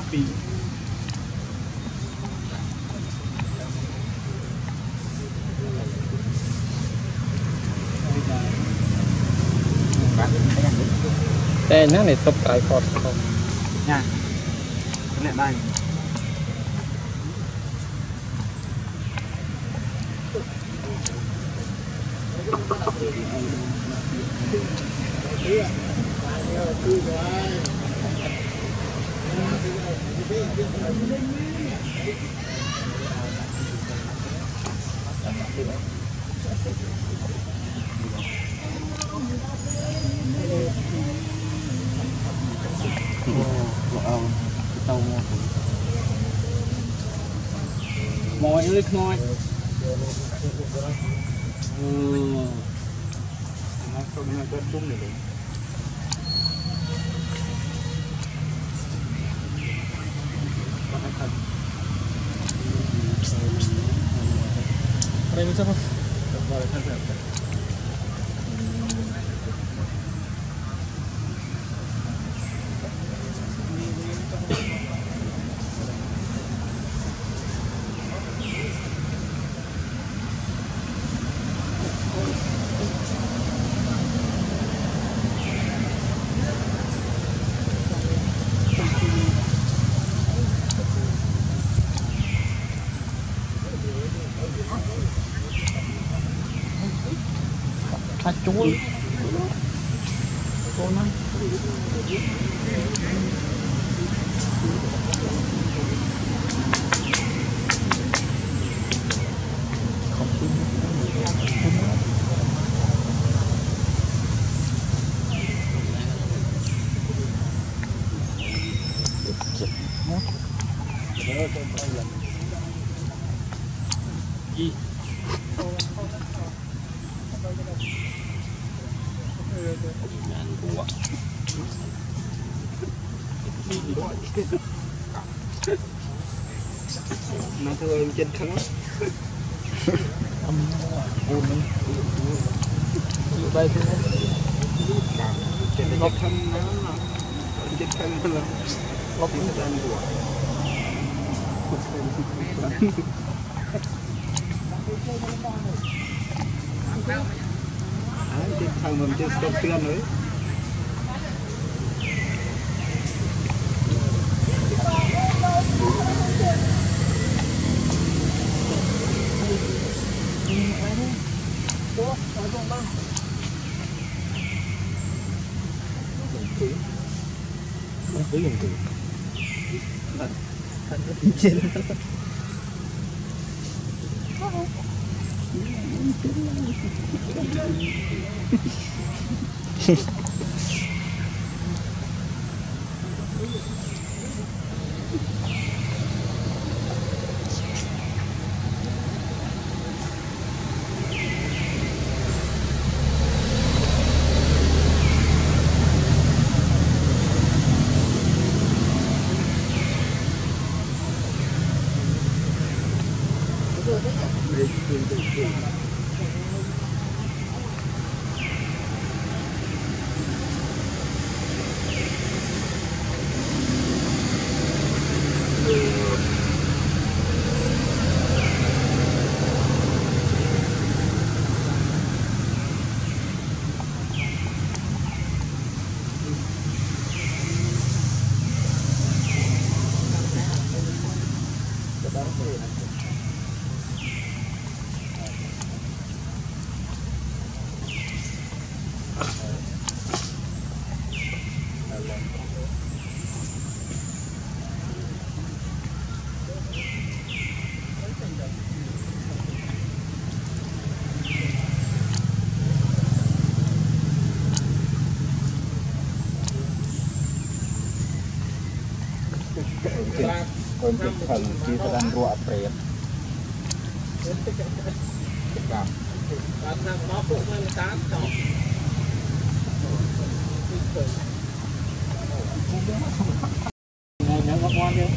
pi tên nó này tập cái cọt không nha cái này đây mồi ơi mồi nó không nó có chung này đấy đây mình sắp không vào thân thể chú cô nó gì nó thôi trên khăn âm buồn đấy đây trên góc khăn nó trên khăn là góc nó đang buồn trên khăn mình trên stop tiền đấy với dùng từ trên con chụp thần chỉ ta đang rụa phèn nhớ có ngon chưa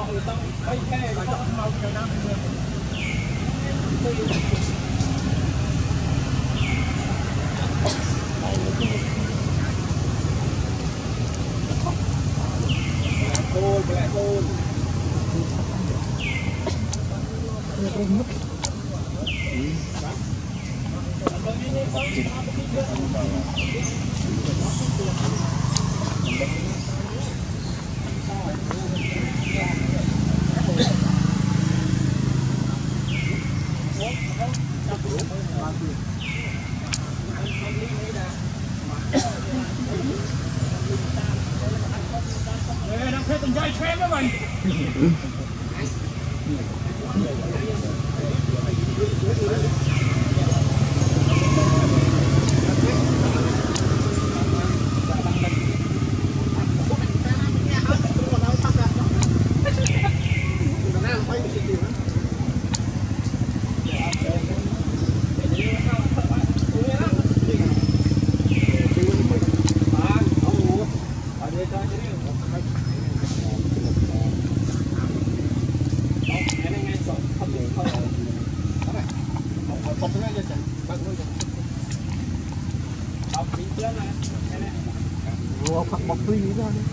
bọc free ra đi.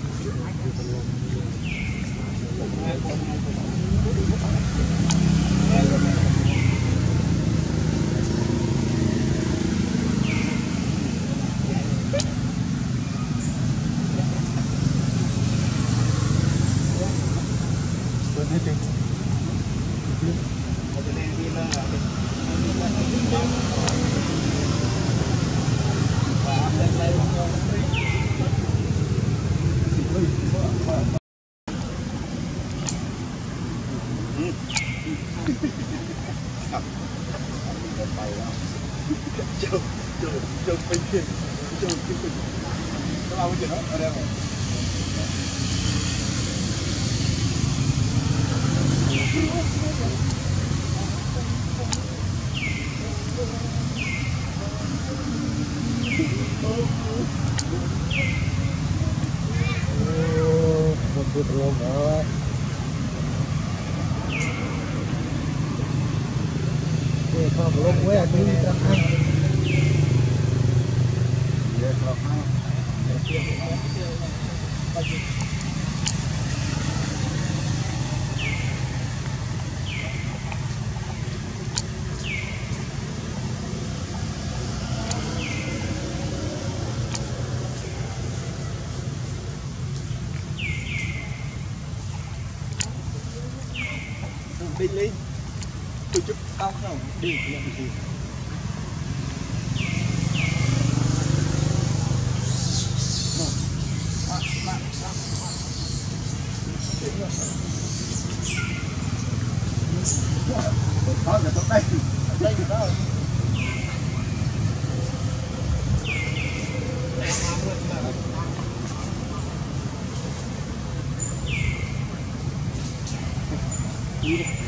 Đi lên tôi chụp tao không đi nhận gì đó là tôi đây đó Beautiful.